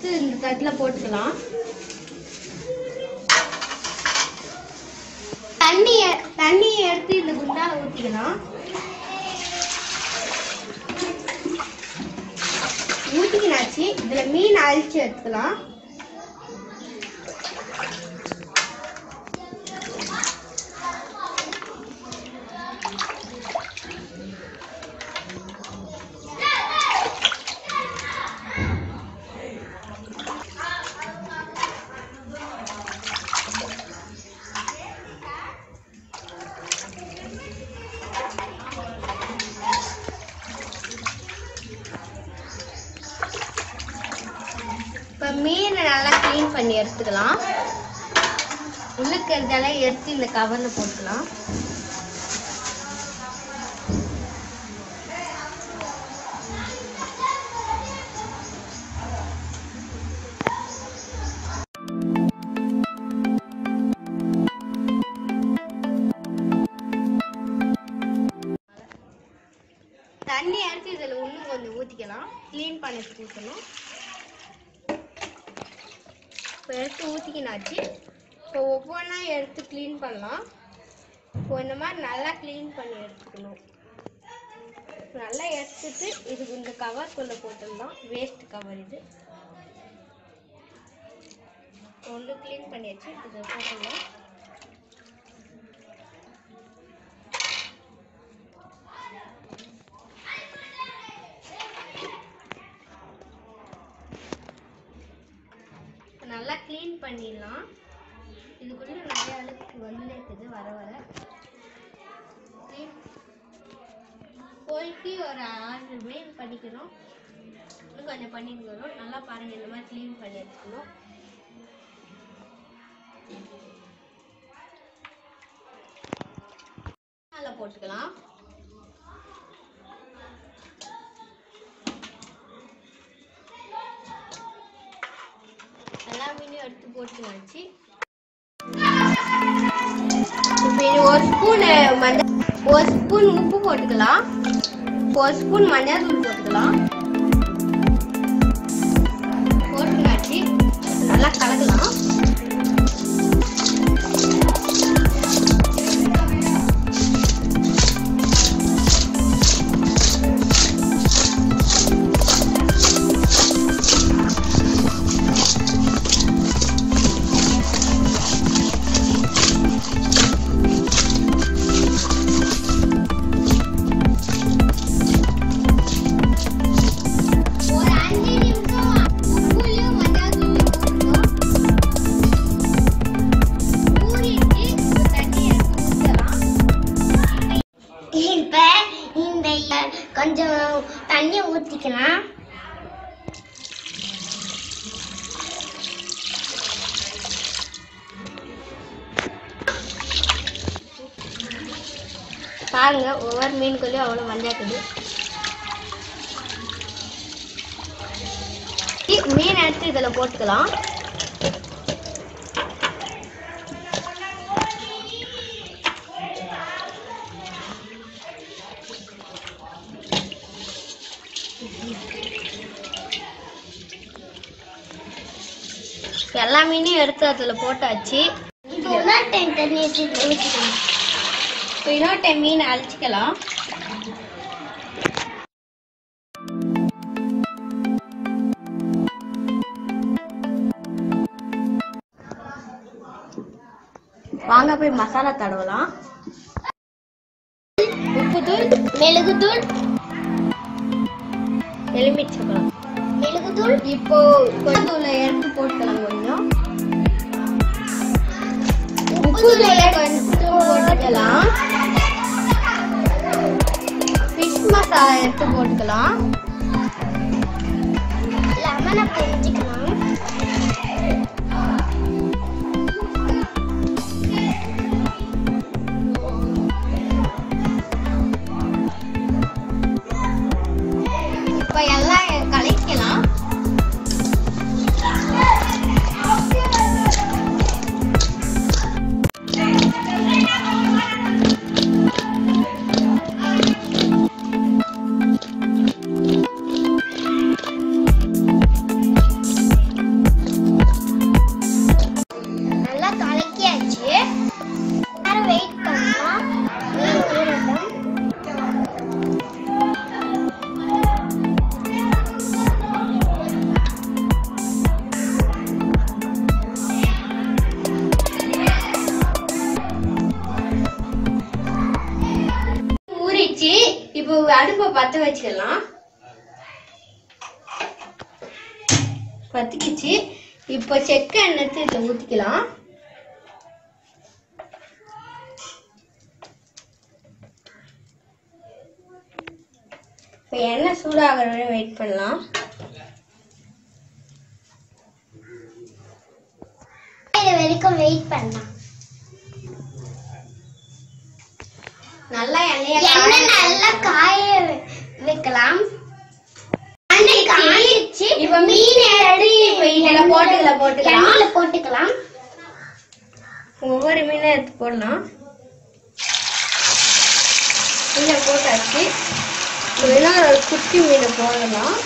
எடுத்து இந்த தட்டுல போட்டுக்கலாம். தண்ணியை எடுத்து இந்த குண்டால ஊத்திக்கலாம். ஊத்திக்கினாச்சு. இதுல மீன் அழிச்சு எடுத்துக்கலாம். இப்போ மீனை நல்லா க்ளீன் பண்ணி எடுத்துக்கலாம். உள்ளுக்கு இருக்கிறதெல்லாம் எடுத்து இந்த கவரில் போட்டுக்கலாம். தண்ணி எடுத்து இதில் இன்னும் கொஞ்சம் ஊற்றிக்கலாம். க்ளீன் பண்ணி ஊற்றணும். இப்போ எடுத்து ஊற்றிக்கினாச்சு. இப்போ ஒவ்வொன்றா எடுத்து க்ளீன் பண்ணலாம். இப்போ இந்த மாதிரி நல்லா க்ளீன் பண்ணி எடுத்துக்கணும். நல்லா எடுத்துட்டு இதுக்கு இந்த கவர்க்குள்ளே போட்டுடலாம். வேஸ்ட் கவர் இது ஒன்று க்ளீன் பண்ணியாச்சு. இதை போட்டுடலாம். நல்லா க்ளீன் பண்ணிடலாம். இதுக்குள்ள நிறைய அழுக்கு வந்து இருக்குது. வர வர போய்க்கு ஒரு 6 மீன் பண்ணிக்கணும். இன்னும் கொஞ்சம் பண்ணிக்கணும். நல்லா பாருங்க, இந்த மாதிரி க்ளீன் பண்ணி எடுத்துக்கணும். நல்லா போட்டுக்கலாம். எல்லா மீனையும் எடுத்து போட்டுக்காச்சு. இப்போ ஒரு ஸ்பூன் உப்பு போட்டுக்கலாம். 1 ஸ்பூன் மஞ்சள் தூள் போட்டுக்கலாம். போட்டுக்காச்சு. நல்லா கலக்கலாம். கொஞ்சம் தண்ணி ஊற்றிக்கலாம். பாருங்க, ஒவ்வொரு மீனுக்குள்ளேயும் அவ்வளோ மஞ்சாக்குது. மீன் எடுத்து இதில் போட்டுக்கலாம். எல்லா மீனையும் எடுத்து அதில் போட்டாச்சு. இன்னொரு டைம் மீனை அழிச்சிக்கலாம். வாங்க போய் மசாலா தடவலாம். உப்புத்தூள், மிளகுத்தூள், எலுமிச்சம்பழம், மிளகுத்தூள். இப்போ கொஞ்சம் எடுத்து போட்டுக்கலாம். கொஞ்சம் உப்புல கொஞ்சம் போட்டுக்கலாம். ஃபிஷ் மசாலா எடுத்து போட்டுக்கலாம். லெமனை புரிஞ்சுக்கலாம். இப்போ எல்லாம் கலக்கலாம். அடுப்பை பற்ற வச்சுக்கலாம். பத்திக்கிச்சு. இப்போ செக்க எண்ணெய் இதில் ஊற்றிக்கலாம். இப்போ எண்ணெய் சூடாகிற வரை வெயிட் பண்ணலாம். வரைக்கும் வெயிட் பண்ணலாம். நல்லா எண்ணெய் நல்லா காய வைக்கலாம். இப்ப மீன் எடுத்து போட்டுக்கலாம். ஒவ்வொரு மீனை எடுத்து போடலாம். மீனை போட்டாச்சு. ஒரு குட்டி மீனை போடலாம்.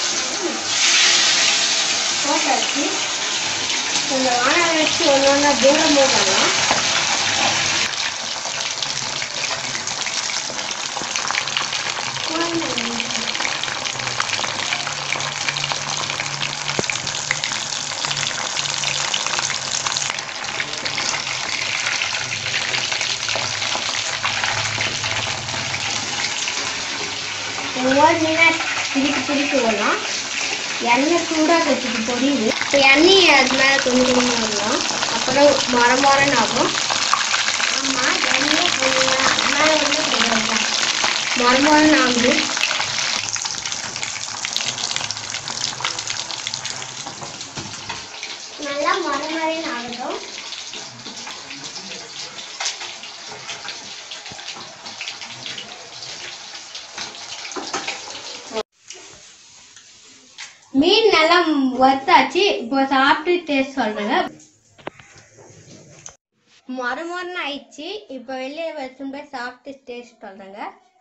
போட்டாச்சு. கொஞ்சம் வானல் வச்சு ஒன்றா தூரம் போடலாம். ஒவ்வொரு மீனை திருப்பி வரலாம். எண்ணெய் சூடாக வச்சுட்டு பொரியுது. இப்போ எண்ணெய் அது மேலே கொஞ்சம் வரலாம். அப்புறம் மரமரன்னு ஆகும். ஆமாம், எண்ணெய் மரமரன்னு ஆகுது. நல்லா மரமரன்னு ஆகட்டும். மீன் நல்லா வறுத்தாச்சு. இப்போ சாப்பிட்டு டேஸ்ட் சொல்றேங்க. மரமரன்னு ஆயிடுச்சு. இப்போ வெளியே வச்சுட்டு போய் சாப்பிட்டு டேஸ்ட் சொல்றேங்க.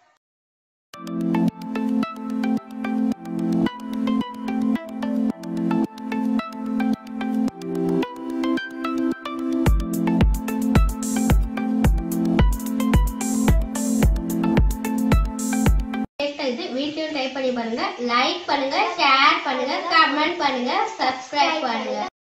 வீடியோ ட்ரை பண்ணி பாருங்க. லைக் பண்ணுங்க, ஷேர் பண்ணுங்க, கமெண்ட் பண்ணுங்க, சப்ஸ்கிரைப் பண்ணுங்க.